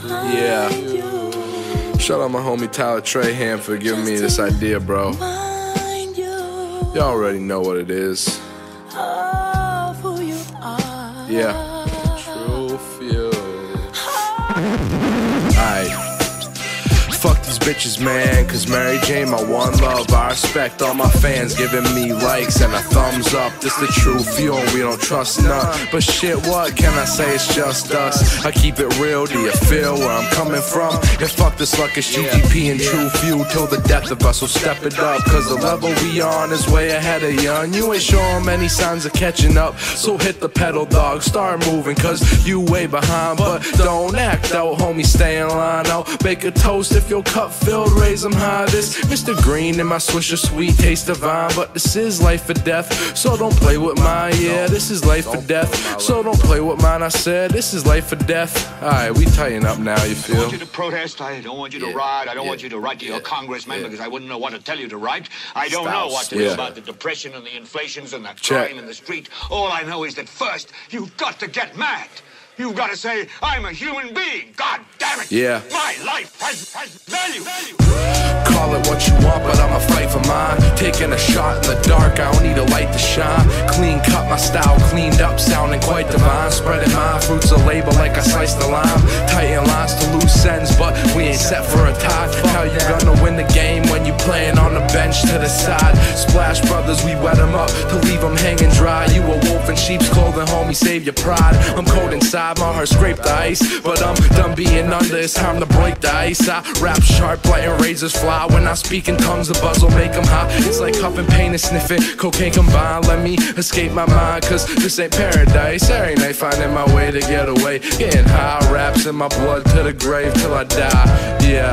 Yeah. Shout out my homie Tyler Trahan for giving me this idea, bro. Y'all already know what it is. Yeah. True few. Aight. Fuck these bitches, man, cause Mary Jane, my one love. I respect all my fans giving me likes and a thumbs up. This the true feel, and we don't trust none. But shit, what can I say? It's just us. I keep it real, do you feel where I'm coming from? And fuck this luck, it's GTP and true few till the death of us, so step it up. Cause the level we on is way ahead of you, and you ain't showing many signs of catching up. So hit the pedal, dog, start moving, cause you way behind. But don't act out, homie, stay in line out. Make a toast if your cup filled, raise them high. This Mr. Green and my Swisher sweet taste divine. But this is life or death, so don't play with mine. Yeah, this is life or death, so don't play with mine. I said this is life or death. Alright, we tighten up now, you feel? I don't want you to protest, I don't want you to riot, I don't want you to write to your congressman because I wouldn't know what to tell you to write. I don't know what to do about the depression and the inflations and the crime in the street. All I know is that first, you've got to get mad. You've got to say, I'm a human being. God damn it. Yeah. My life has value. Call it what you want, but I'ma fight for mine. Taking a shot in the dark, I don't need a light to shine. Clean cut, my style cleaned up, sounding quite divine. Spreading my fruits of labor like I sliced the lime. Tighten lines to loose ends, but we ain't set for a tie. How you gonna win the game when you playing on the bench to the side? Splash Brothers, we wet them up to leave them hanging dry. You a wolf in sheep's clothing, homie, save your pride. I'm cold inside, my heart scraped the ice, but I'm done being under, it's time to break the ice. I rap sharp, letting razors fly. When I speak in tongues, the buzz will make them high. It's like huffing pain and sniffing cocaine combined. Let me escape my mind, cause this ain't paradise. Every night finding my way to get away, getting high, raps in my blood to the grave till I die. Yeah.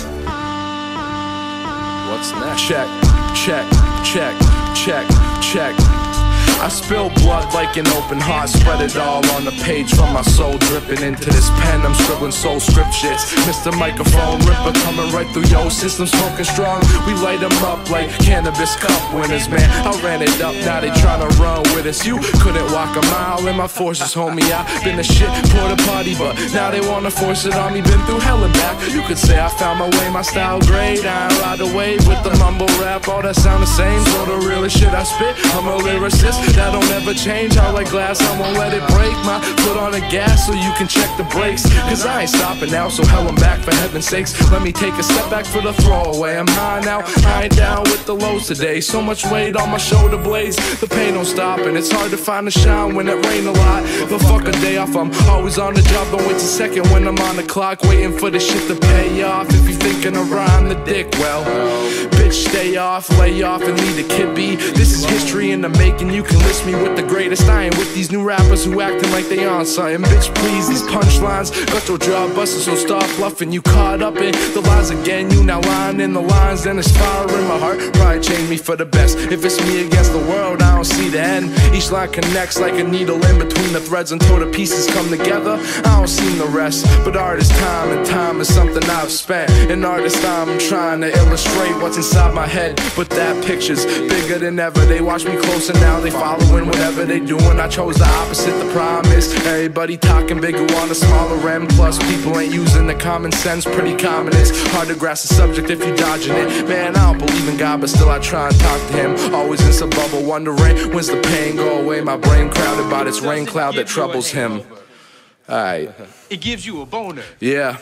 What's next? Check, check, check, check, check. I spill blood like an open heart, spread it all on the page from my soul, dripping into this pen. I'm scribbling soul script shits. Mr. Microphone Ripper coming right through your system, smoking strong. We light them up like cannabis cup winners, man. I ran it up, now they tryna run with us. You couldn't walk a mile in my forces, homie. I been a shit porta potty, but now they wanna force it on me. Been through hell and back. You could say I found my way, my style great. I ain't ride away with the mumble rap, all that sound the same. So the realest shit I spit, I'm a lyricist. That don't ever change, I like glass, I won't let it break. My foot on the gas so you can check the brakes, cause I ain't stopping now, so hell I'm back for heaven's sakes. Let me take a step back for the throwaway. I'm high now, I ain't down with the lows today. So much weight on my shoulder blades, the pain don't stop, and it's hard to find the shine when it rain a lot. But fuck a day off, I'm always on the job. Don't wait a second when I'm on the clock, waiting for the shit to pay off. If you thinking of rhyme the dick, well, bitch, stay off, lay off, and leave the kid be. This is history in the making, you can list me with the greatest. I ain't with these new rappers who acting like they on something. Bitch, please, these punchlines got your jaw busted, so stop bluffing. You caught up in the lies again, you now lying in the lines. Then it's fire in my heart, probably change me for the best. If it's me against the world, I don't see the end. Each line connects like a needle in between the threads until the pieces come together. I don't see the rest, but art is time, and time is something I've spent. An artist, I'm trying to illustrate what's inside my head, but that picture's bigger than ever. They watch me close and now they following whatever they doing. I chose the opposite, the promise. Everybody talking bigger on a smaller end. Plus people ain't using the common sense, pretty common. It's hard to grasp the subject if you dodging it. Man, I don't believe in God, but still I try and talk to him. Always in some bubble, wondering when's the pain go away. My brain crowded by this rain cloud that troubles him. Alright. It gives you a boner. Yeah.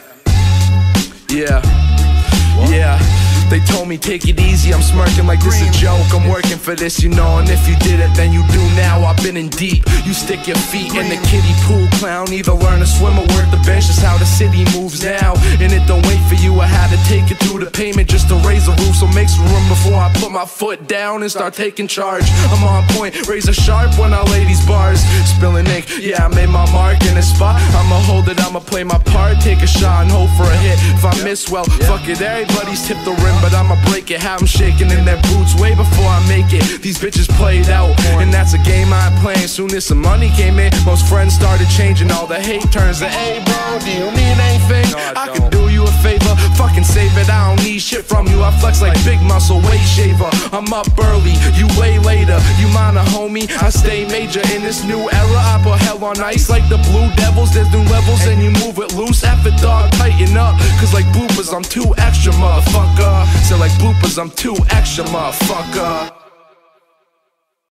Yeah. Yeah. They told me take it easy, I'm smirking like this a joke. I'm working for this, you know, and if you did it, then you do now. I've been in deep. You stick your feet in the kiddie pool, clown. Either learn to swim or work the bench, that's how the city moves now. And it don't wait for you, I had to take it through the payment just to raise the roof. So make some room before I put my foot down and start taking charge. I'm on point, razor sharp when I lay these bars. Spilling ink, yeah, I made my mark in a spot. I'ma hold it, I'ma play my part. Take a shot and hope for a hit. If I miss, well, fuck it, everybody's tipped the rim, but I'ma break it. Have them shaking in their boots way before I make it. These bitches played out, and that's a game I plan. Soon as some money came in, most friends started changing. All the hate turns to, hey bro, do you need anything? No, I can do you a favor, fucking save it. I don't need shit from you. I flex like Big Muscle weight shaver. I'm up early, you way later. You mind a homie? I stay major in this new era. I put hell on ice like the Blue Devils. There's new levels and you move it loose. F it dog, tighten up. Cause like bloopers, I'm too extra, motherfucker. So like bloopers, I'm too extra, motherfucker.